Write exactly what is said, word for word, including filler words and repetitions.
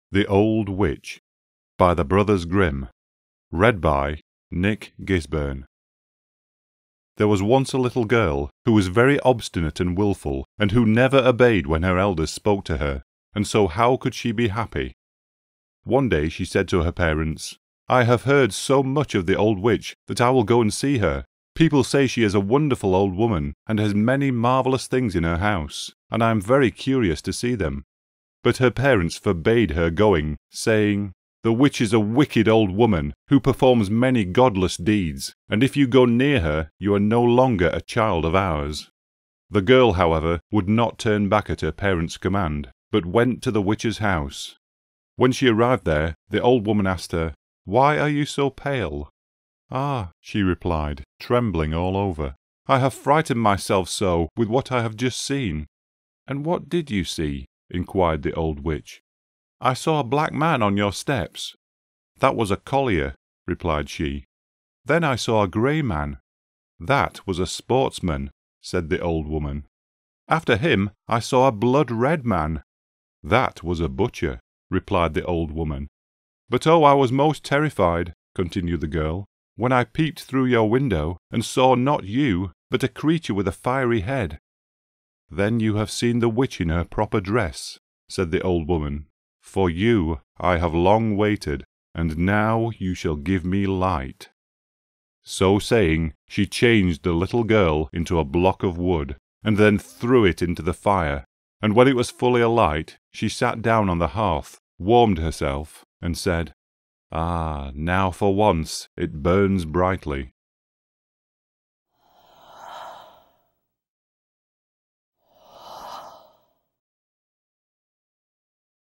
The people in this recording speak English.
The Old Witch by the Brothers Grimm. Read by Nick Gisburn. There was once a little girl who was very obstinate and wilful, and who never obeyed when her elders spoke to her, and so how could she be happy? One day she said to her parents, "I have heard so much of the old witch that I will go and see her. People say she is a wonderful old woman, and has many marvellous things in her house, and I am very curious to see them." But her parents forbade her going, saying, "The witch is a wicked old woman, who performs many godless deeds, and if you go near her, you are no longer a child of ours." The girl, however, would not turn back at her parents' command, but went to the witch's house. When she arrived there, the old woman asked her, "Why are you so pale?" "Ah," she replied, trembling all over, "I have frightened myself so with what I have just seen." "And what did you see?" inquired the old witch. "I saw a black man on your steps." "That was a collier," replied she. "Then I saw a grey man." "That was a sportsman," said the old woman. "After him I saw a blood-red man." "That was a butcher," replied the old woman. "But oh, I was most terrified," continued the girl, "when I peeped through your window, and saw not you, but a creature with a fiery head." "Then you have seen the witch in her proper dress," said the old woman. "For you I have long waited, and now you shall give me light." So saying, she changed the little girl into a block of wood, and then threw it into the fire, and when it was fully alight, she sat down on the hearth, warmed herself, and said, "Ah, now for once it burns brightly."